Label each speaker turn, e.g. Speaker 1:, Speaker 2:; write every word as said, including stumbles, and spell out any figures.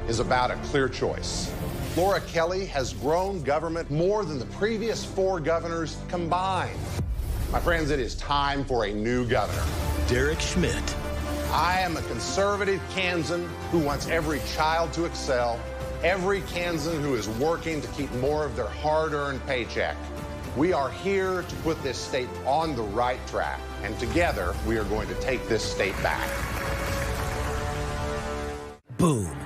Speaker 1: is about a clear choice. Laura Kelly has grown government more than the previous four governors combined. My friends, it is time for a new governor.
Speaker 2: Derek Schmidt.
Speaker 1: I am a conservative Kansan who wants every child to excel, every Kansan who is working to keep more of their hard-earned paycheck. We are here to put this state on the right track, and together we are going to take this state back.
Speaker 2: Boom.